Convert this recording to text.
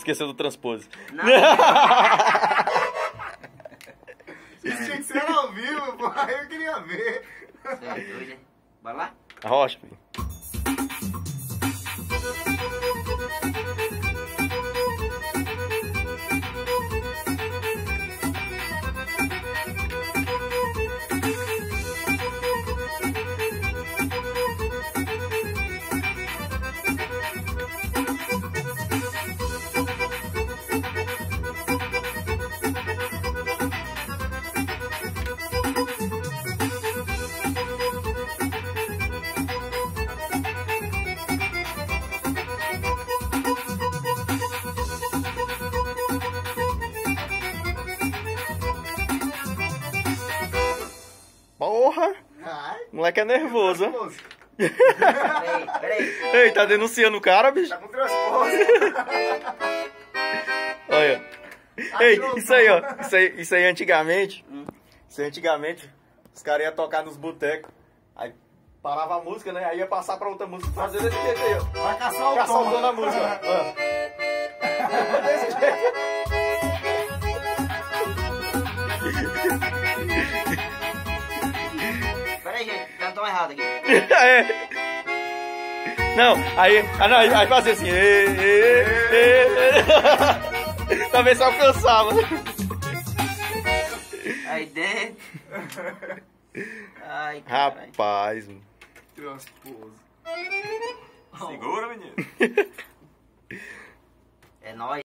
Esqueceu do transpose. Não. Isso tinha que ser ao vivo, pô. Aí eu queria ver. Você é doido, hein? Bora lá? Arrocha, filho. Porra! Ai, O moleque é nervoso, ó. moço. Peraí. Ei, tá denunciando o cara, bicho? Tá com transpose. Olha. Ei, isso aí, ó. Isso aí antigamente. Isso aí antigamente. Os caras iam tocar nos botecos. Aí parava a música, né? Aí ia passar pra outra música. Fazer desse jeito aí, ó. Vai caçar o Caçar o tom. tom da música, ó. Desse jeito. Peraí, gente. Cantou errado aqui. É. Não, aí fazia assim. Pra ver se alcançava. Aí dentro. Ai, caralho. Rapaz, mano. Transpose. Segura, menino. É nóis.